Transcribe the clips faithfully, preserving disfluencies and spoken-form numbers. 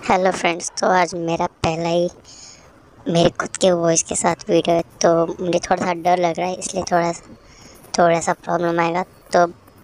Hello friends, तो आज मेरा पहला ही मेरे खुद के वॉइस के साथ वीडियो है, तो मुझे थोड़ा सा डर लग रहा है, इसलिए थोड़ा थोड़ा सा प्रॉब्लम आएगा। तो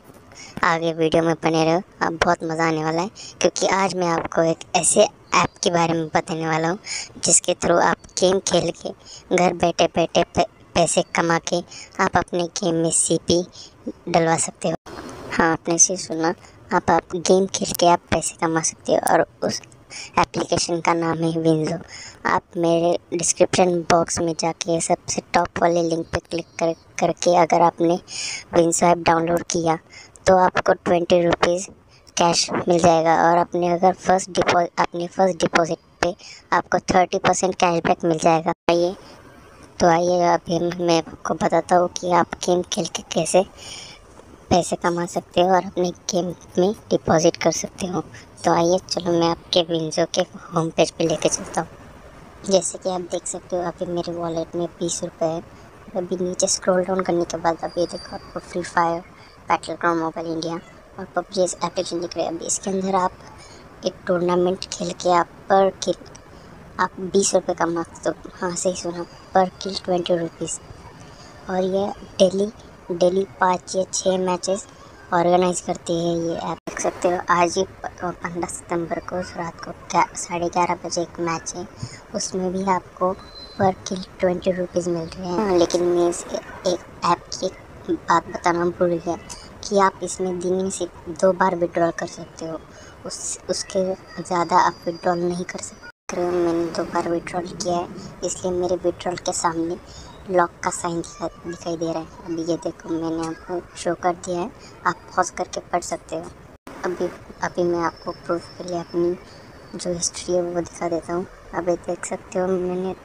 आगे वीडियो में बने रहो, अब बहुत मज़ा आने वाला है, क्योंकि आज मैं आपको एक ऐसे ऐप के बारे में बताने वाला हूँ जिसके थ्रू आप गेम खेल के घर बैठे बैठे पैसे कमा के आप अपने गेम में सीपी डलवा सकते हो। हाँ, आपने सही सुना, आप आप गेम खेल के आप पैसे कमा सकते हो, और उस एप्लीकेशन का नाम है विंज़ो। आप मेरे डिस्क्रिप्शन बॉक्स में जाके सबसे टॉप वाले लिंक पे क्लिक कर करके अगर आपने विंज़ो ऐप डाउनलोड किया तो आपको ट्वेंटी रुपीज़ कैश मिल जाएगा, और अपने अगर फर्स्ट डिपॉजिट अपने फर्स्ट डिपॉजिट पे आपको थर्टी परसेंट कैशबैक मिल जाएगा। आइए तो आइए अभी मैं आपको बताता हूँ कि आप गेम खेल के कैसे पैसे कमा सकते हो और अपने गेम में डिपॉजिट कर सकते हो। तो आइए चलो मैं आपके विंज़ो के होम पेज पे लेके चलता हूँ। जैसे कि आप देख सकते हो अभी मेरे वॉलेट में बीस रुपये है। अभी नीचे स्क्रॉल डाउन करने के बाद अभी देखो आपको Free Fire, Battleground Mobile India और पबजी एप्लीकेशन दिख रहे हैं। अभी इसके अंदर आप एक टूर्नामेंट खेल के आप पर किल आप बीस रुपये कमा सकते हो। हाँ, सही सुना, पर किल ट्वेंटी रुपीज़। और ये डेली डेली पाँच या छः मैचेस ऑर्गेनाइज करती है ये ऐप। देख सकते हो आज ही पंद्रह सितंबर को रात को साढ़े ग्यारह बजे एक मैच है, उसमें भी आपको पर किल ट्वेंटी रुपीज़ मिल रहे हैं। लेकिन मैं इस एक ऐप की एक बात बताना भूल गया कि आप इसमें दिन में सिर्फ दो बार विड्रॉल कर सकते हो, उस उसके ज़्यादा आप विड्रॉल नहीं कर सकते। मैंने दो बार विड्रॉल किया है, इसलिए मेरे विड्रॉल के सामने लॉक का साइन दिखाई दे रहा है। अभी ये देखो मैंने आपको शो कर दिया है, आप पॉज करके पढ़ सकते हो। अभी अभी मैं आपको प्रूफ के लिए अपनी जो हिस्ट्री है वो दिखा देता हूँ। अभी देख सकते हो मैंने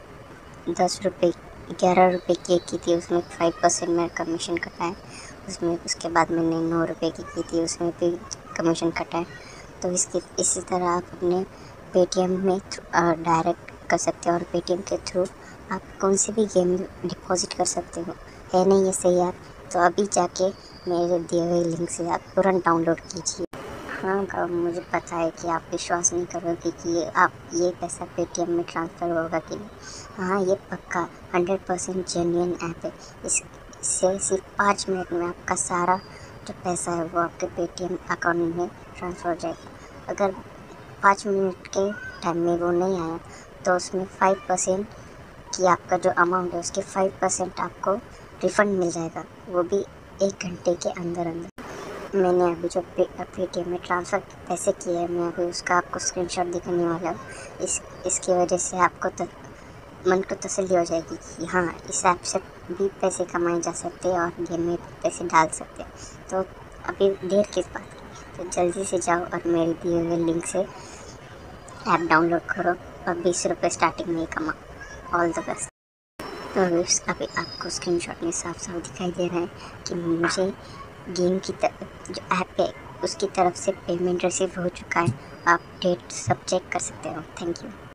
दस रुपये ग्यारह रुपये की की थी, उसमें फाइव परसेंट मेरा कमीशन कटा है। उसमें उसके बाद मैंने नौ रुपये की की थी, उसमें भी कमीशन कटा है। तो इसकी इसी तरह आप अपने पेटीएम में डायरेक्ट कर सकते हो, और पेटीएम के थ्रू आप कौन से भी गेम डिपॉजिट कर सकते हो। है नहीं ये सही ऐप? तो अभी जाके मेरे दिए हुए लिंक से आप तुरंत डाउनलोड कीजिए। हाँ, मुझे पता है कि आप विश्वास नहीं करोगे कि ये आप ये पैसा पेटीएम में ट्रांसफ़र होगा कि नहीं। हाँ, ये पक्का हंड्रेड परसेंट जेन्युइन ऐप है। इस इससे सिर्फ पाँच मिनट में आपका सारा जो पैसा है वो आपके पेटीएम अकाउंट में ट्रांसफ़र हो जाएगा। अगर पाँच मिनट के टाइम में वो नहीं आया तो उसमें फाइव परसेंट कि आपका जो अमाउंट है उसके फाइव परसेंट आपको रिफ़ंड मिल जाएगा, वो भी एक घंटे के अंदर अंदर। मैंने अभी जो पे पेटीएम में ट्रांसफ़र पैसे किए हैं, मैं अभी उसका आपको स्क्रीनशॉट दिखाने वाला हूँ। इस इसकी वजह से आपको त, मन को तसल्ली हो जाएगी कि हाँ, इस ऐप से भी पैसे कमाए जा सकते हैं और गेम में भी पैसे डाल सकते हैं। तो अभी देर किस बात की, तो जल्दी से जाओ और मेरे दिए हुए लिंक से ऐप डाउनलोड करो और बीस रुपये स्टार्टिंग में ही कमाओ। All the best. तो अभी आपको स्क्रीनशॉट में साफ साफ दिखाई दे रहा है कि मुझे गेम की तरफ जो ऐप है उसकी तरफ से पेमेंट रिसीव हो चुका है। आप डेट सब चेक कर सकते हो। Thank you.